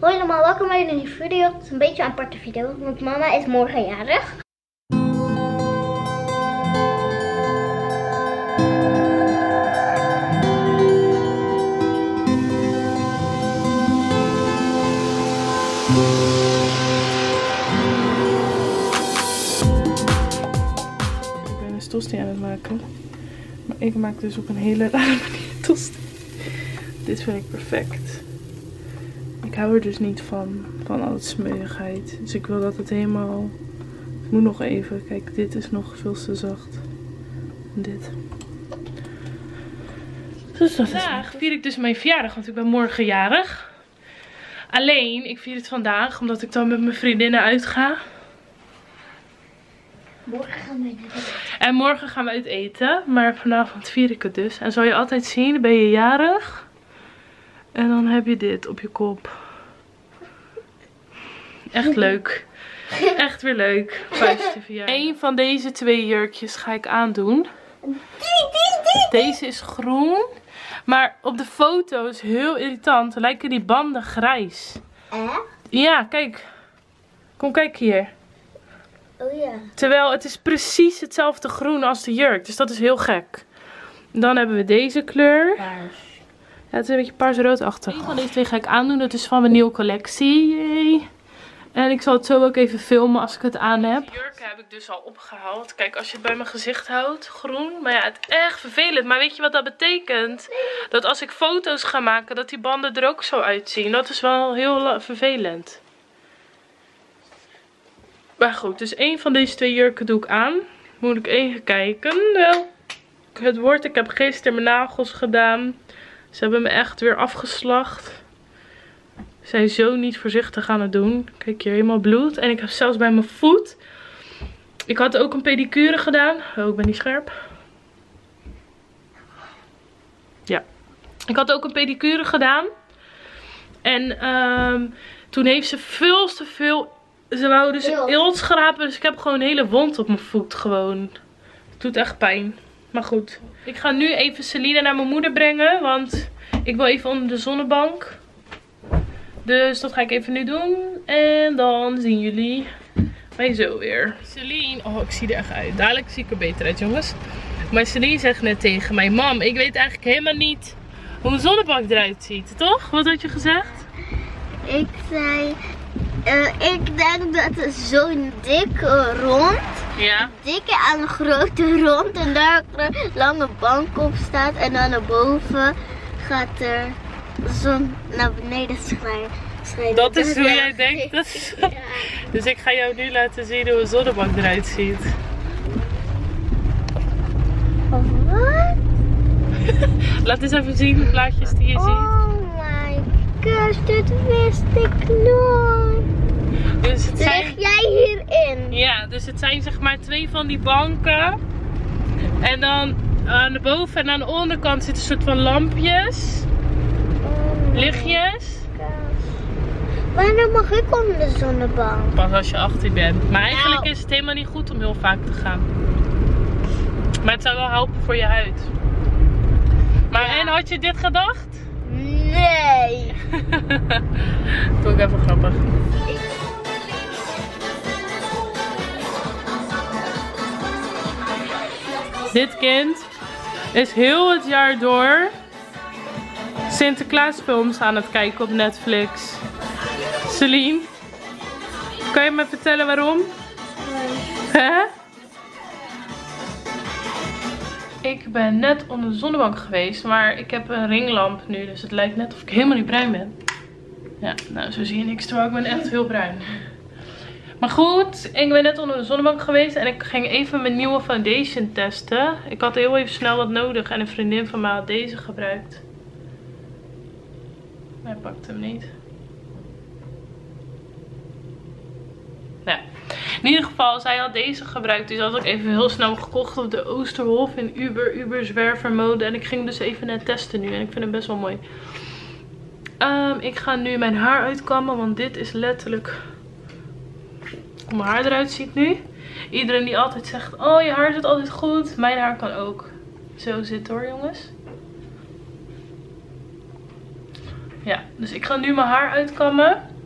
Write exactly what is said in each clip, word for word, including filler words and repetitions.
Hoi allemaal, welkom bij een nieuwe video. Het is een beetje een aparte video, want mama is morgen jarig. Ik ben een tosti aan het maken. Maar ik maak dus op een hele rare manier tosti. Dit vind ik perfect. Ik hou er dus niet van, van al het smeuigheid. Dus ik wil dat het helemaal... Ik moet nog even, kijk, dit is nog veel te zacht. En dit. Dus dat vandaag vier ik dus mijn verjaardag, want ik ben morgen jarig. Alleen, ik vier het vandaag, omdat ik dan met mijn vriendinnen uitga. Morgen gaan we uit eten. En morgen gaan we uit eten, maar vanavond vier ik het dus. En zal je altijd zien, ben je jarig. En dan heb je dit op je kop. Echt leuk. Echt weer leuk. Vijfde verjaardag. Eén van deze twee jurkjes ga ik aandoen. Deze is groen. Maar op de foto is heel irritant. Dan lijken die banden grijs. Echt? Ja, kijk. Kom kijk hier. Oh ja. Terwijl het is precies hetzelfde groen als de jurk. Dus dat is heel gek. Dan hebben we deze kleur. Paars. Ja, het is een beetje paars-roodachtig. Eén van deze twee ga ik aandoen. Dat is van mijn nieuwe collectie. Yay. En ik zal het zo ook even filmen als ik het aan heb. De jurken heb ik dus al opgehaald. Kijk, als je het bij mijn gezicht houdt, groen. Maar ja, het is echt vervelend. Maar weet je wat dat betekent? Dat als ik foto's ga maken, dat die banden er ook zo uitzien. Dat is wel heel vervelend. Maar goed, dus één van deze twee jurken doe ik aan. Moet ik even kijken. Wel, het wordt, ik heb gisteren mijn nagels gedaan. Ze hebben me echt weer afgeslacht. Ze zijn zo niet voorzichtig aan het doen. Kijk hier, helemaal bloed. En ik heb zelfs bij mijn voet. Ik had ook een pedicure gedaan. Oh, ik ben niet scherp. Ja. Ik had ook een pedicure gedaan. En um, toen heeft ze veel te veel... Ze wou dus eelt schrapen. Dus ik heb gewoon een hele wond op mijn voet gewoon. Het doet echt pijn. Maar goed. Ik ga nu even Celine naar mijn moeder brengen. Want ik wil even onder de zonnebank. Dus dat ga ik even nu doen. En dan zien jullie mij zo weer. Celine. Oh, ik zie er echt uit. Dadelijk zie ik er beter uit, jongens. Maar Celine zegt net tegen mij: Mam, ik weet eigenlijk helemaal niet hoe mijn zonnebank eruit ziet. Toch? Wat had je gezegd? Ik zei... Uh, ik denk dat het zo'n dikke rond, ja. dikke en een grote rond en daar een lange bank op staat en dan naar boven gaat er de zon naar beneden schijnen. Dat is hoe jij denkt? Dat is... ja. Dus ik ga jou nu laten zien hoe een zonnebank eruit ziet. Wat? Laat eens even zien de plaatjes die je oh ziet. Oh my gosh, dit wist ik nooit. Dus het zijn... Lig jij hierin? Ja, dus het zijn zeg maar twee van die banken. En dan aan de boven en aan de onderkant zitten een soort van lampjes. Oh lichtjes. Wanneer mag ik onder de zonnebank? Pas als je achttien bent. Maar eigenlijk nou. is het helemaal niet goed om heel vaak te gaan. Maar het zou wel helpen voor je huid. Maar ja. En had je dit gedacht? Nee. Vond ik even grappig. Dit kind is heel het jaar door Sinterklaasfilms aan het kijken op Netflix. Celine, kan je me vertellen waarom? Nee. Hè? Ik ben net onder de zonnebank geweest, maar ik heb een ringlamp nu, dus het lijkt net of ik helemaal niet bruin ben. Ja, nou zo zie je niks, terwijl ik ben echt heel bruin. Maar goed, ik ben net onder de zonnebank geweest en ik ging even mijn nieuwe foundation testen. Ik had heel even snel wat nodig en een vriendin van mij had deze gebruikt. Maar hij pakt hem niet. Nou, in ieder geval, zij had deze gebruikt. Dus had ik even heel snel gekocht op de Oosterhof in Uber, Uber zwervermode. En ik ging dus even net testen nu en ik vind hem best wel mooi. Um, ik ga nu mijn haar uitkammen, want dit is letterlijk... hoe mijn haar eruit ziet nu. Iedereen die altijd zegt, oh je haar zit altijd goed. Mijn haar kan ook zo zitten hoor jongens. Ja, dus ik ga nu mijn haar uitkammen.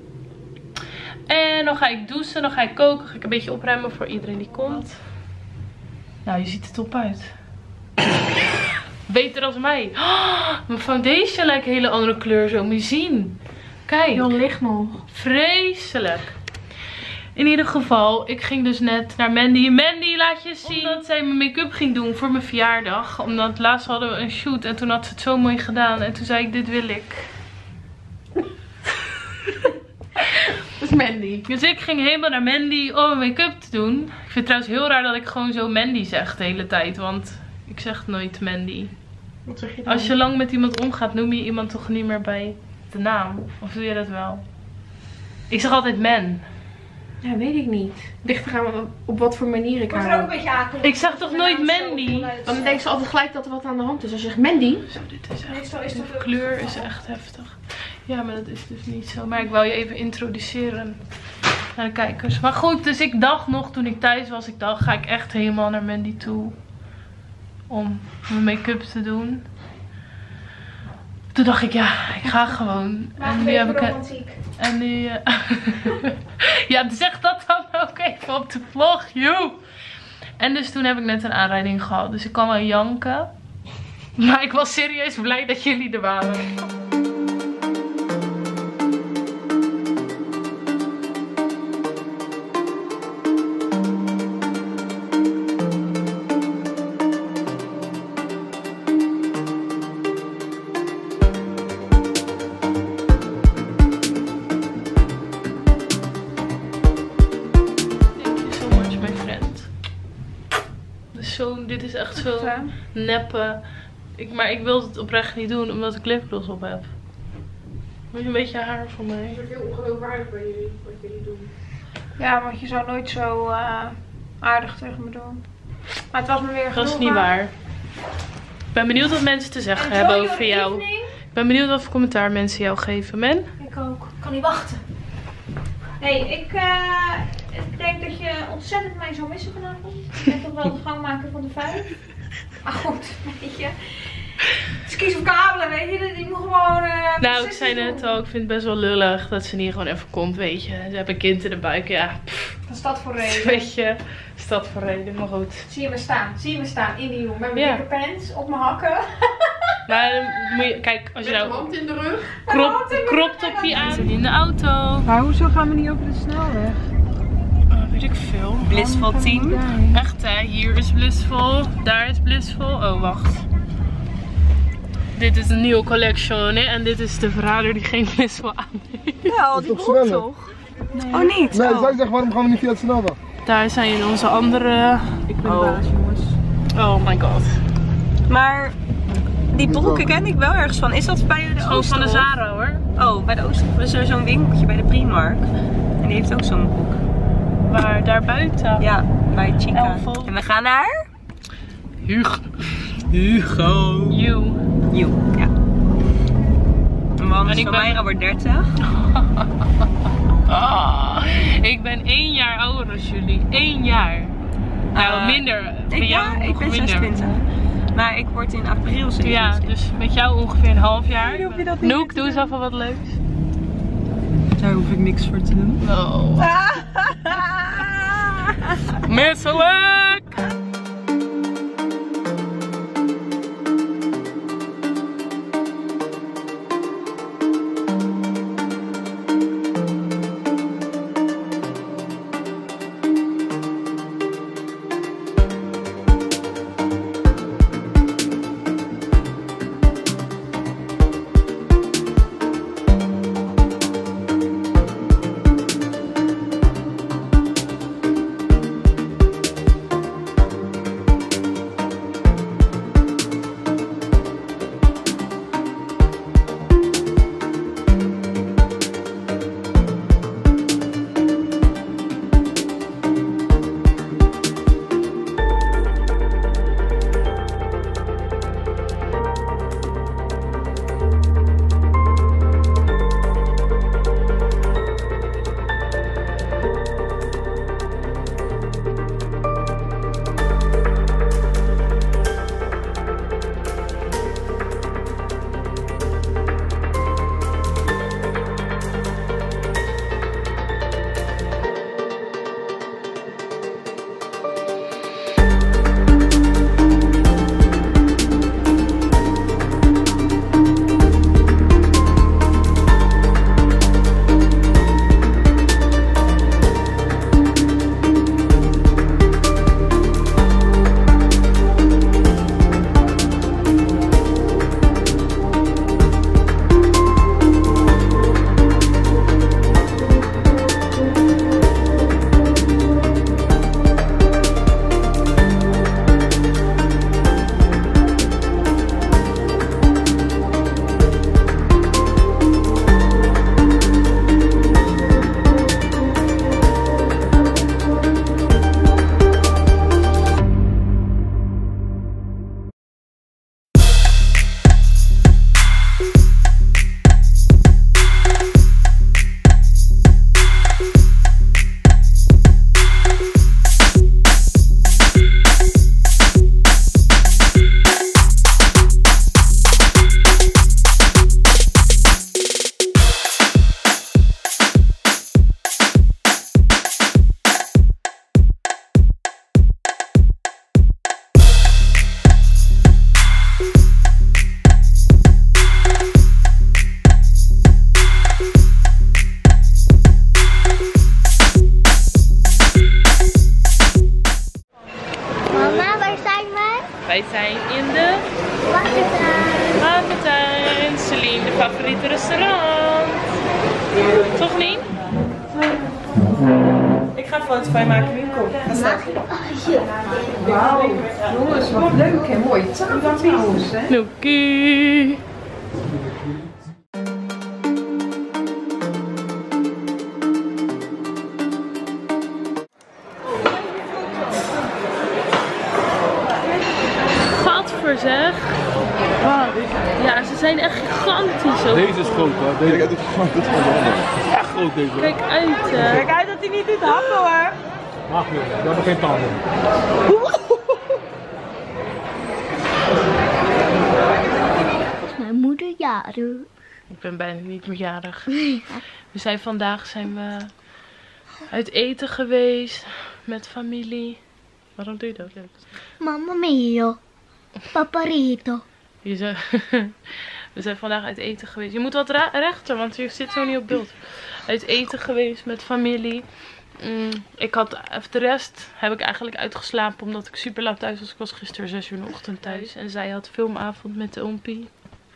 En dan ga ik douchen, dan ga ik koken. Ga ik een beetje opruimen voor iedereen die komt. Nou, je ziet er top uit. Beter dan mij. Oh, mijn foundation lijkt een hele andere kleur zo. Moet je zien. Kijk. Heel licht nog. Vreselijk. In ieder geval, ik ging dus net naar Mandy. Mandy, laat je zien. Omdat zij mijn make-up ging doen voor mijn verjaardag. Omdat laatst hadden we een shoot en toen had ze het zo mooi gedaan. En toen zei ik, dit wil ik. Dat is Mandy. Dus ik ging helemaal naar Mandy om mijn make-up te doen. Ik vind het trouwens heel raar dat ik gewoon zo Mandy zeg de hele tijd. Want ik zeg nooit Mandy. Wat zeg je dan? Als je lang met iemand omgaat, noem je iemand toch niet meer bij de naam? Of doe je dat wel? Ik zeg altijd man. Ja, weet ik niet. Ligt eraan op wat voor manier ik haar... ook een beetje akelig. Ik zeg toch nooit Mandy? Dan denken ze altijd gelijk dat er wat aan de hand is. Als je zegt Mandy. Zo, dit is echt, Meestal is de het ook- kleur is echt heftig. Ja, maar dat is dus niet zo. Maar ik wou je even introduceren naar de kijkers. Maar goed, dus ik dacht nog toen ik thuis was, ik dacht, ga ik echt helemaal naar Mandy toe om mijn make-up te doen. Toen dacht ik, ja, ik ga gewoon. En nu heb ik een... En nu... Uh... ja, zeg dat dan ook even op de vlog, joe. En dus toen heb ik net een aanrijding gehad. Dus ik kan wel janken. Maar ik was serieus blij dat jullie er waren. Zo, dit is echt zo neppe. Ik, maar ik wil het oprecht niet doen omdat ik lipgloss op heb. Moet je een beetje haar voor mij? Het is heel ongeloofwaardig bij jullie, wat jullie doen. Ja, want je zou nooit zo uh, aardig tegen me doen. Maar het was me weer Dat is niet waar. Ik ben benieuwd wat mensen te zeggen hebben over jou. Ik ben benieuwd wat voor commentaar mensen jou geven, men. Ik ook. Ik kan niet wachten. Nee, ik, uh, ik denk dat je ontzettend mij zou missen vanavond. Ik ben toch wel de gangmaker van de vijf. Maar goed, weet je. Ze kiezen voor kabelen, weet je. Die moet gewoon... Uh, nou, ik zei net al, ik vind het best wel lullig dat ze niet gewoon even komt, weet je. Ze hebben een kind in de buik, ja. Pff, dat is dat voor reden. Weet je, is dat voor reden, maar goed. Zie je me staan, zie je me staan in die jongen. Met mijn Ja. dikke pants, op mijn hakken. Maar dan moet je, kijk, als je Met de nou hand in de rug. krop, crop-topje aan in de auto. Maar hoezo gaan we niet over de snelweg? Oh, weet ik veel. Blissful team. Echt hè, hier is Blissful, daar is Blissful. Oh, wacht. Dit is een nieuwe collection hè? En dit is de verrader die geen Blissful aan heeft. Ja, die komt toch? Nee. Oh niet? Nee, oh. zij zegt waarom gaan we niet via het snelweg? Daar zijn onze andere... Ik ben Oh. de baas, jongens. Oh my god. Maar die broeken ken ik wel ergens van. Is dat bij de Gewoon van de Oosterhof? Zara hoor. Oh, bij de Oosterhof is er zo'n winkeltje bij de Primark. En die heeft ook zo'n broek. Waar? Daar buiten? Ja, bij Chica. Elfel. En we gaan naar... Hugo. Hugo. You. You, ja. En want En ik van ben- Mayra wordt dertig. Ah, ik ben één jaar ouder dan jullie. Eén jaar. Nou, Uh, minder. Bij Ik, jou ja, ik nog ben minder. zesentwintig. Maar ik word in april zevenentwintig. Ja, dus met jou ongeveer een half jaar. Ik hoef je dat niet Noek, te doe eens even wat leuks. Daar hoef ik niks voor te doen. Oh. Misselijk! foto van je maken, Nico. Ga staan. Wauw, jongens, wat leuk en mooi. Tafeltjes, hè? Noekie. Gadver zeg. Ja, ze zijn echt gigantisch ook. Deze is groot hoor. Deze is groot. Dit is gewoon echt groot deze. Kijk uit hè. Kijk uit dat hij niet doet happen hoor. Ach joh, we hebben geen tanden. Mijn moeder jarig. Ik ben bijna niet meer jarig. We zijn vandaag zijn we uit eten geweest met familie. Waarom doe je dat? Mamma mia. Paparito. Je zei, we zijn vandaag uit eten geweest. Je moet wat rechter, want je zit zo niet op beeld. Uit eten geweest met familie. Mm, ik had, de rest heb ik eigenlijk uitgeslapen omdat ik super laat thuis was. Ik was gisteren zes uur in de ochtend thuis. En zij had filmavond met de oompie.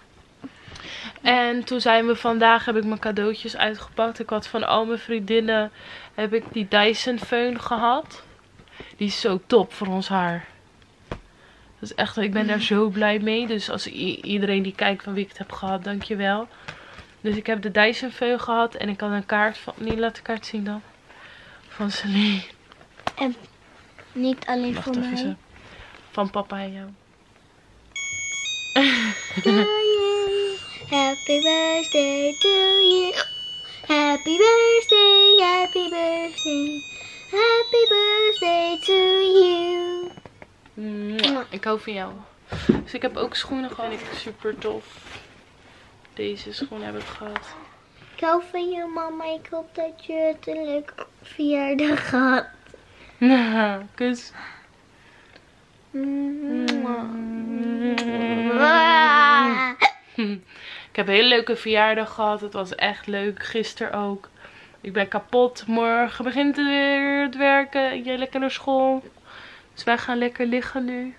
En toen zijn we vandaag, heb ik mijn cadeautjes uitgepakt. Ik had van al mijn vriendinnen, heb ik die Dyson Föhn gehad. Die is zo top voor ons haar. Dat is echt, ik ben daar zo blij mee. Dus als iedereen die kijkt van wie ik het heb gehad, dankjewel. Dus ik heb de Dyson Föhn gehad en ik had een kaart van, niet laat de kaart zien dan. Van Celine. En niet alleen Wacht voor even mij. zo. Van papa en jou. Happy birthday to you. Happy birthday, happy birthday. Happy birthday to you. Mwah, ik hou van jou. Dus ik heb ook schoenen gehad. Ik super tof. Deze schoenen heb ik gehad. Ik hou van je mama. Ik hoop dat je het een leuke verjaardag had. Nou, kus. Ik heb een hele leuke verjaardag gehad. Het was echt leuk. Gisteren ook. Ik ben kapot. Morgen begint het weer het werken. Jij lekker naar school. Dus wij gaan lekker liggen nu.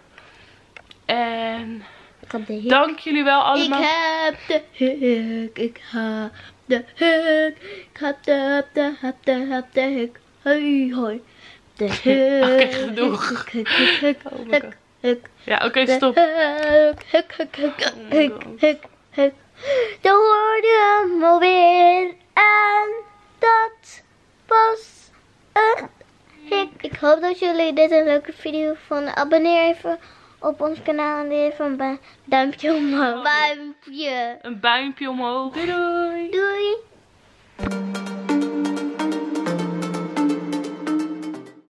En Ik heb de hik. dank jullie wel allemaal. Ik heb de hik. Ik heb de hik. Ik heb de, heb de, heb de, heb de hik. Hoi, hoi. De hik. Oké, doeg. Hik, hik, hik, Oh my hik, god. hik. Ja, oké, okay, De stop. hik, hik, hik, hik, Oh my hik, God. hik, hik. Dan hoorde hem alweer. En dat was een hik. Ik hoop dat jullie dit een leuke video vonden. Abonneer even op ons kanaal en even een bu- duimpje omhoog. Duimpje. Een buimpje omhoog. Doei doei. Doei.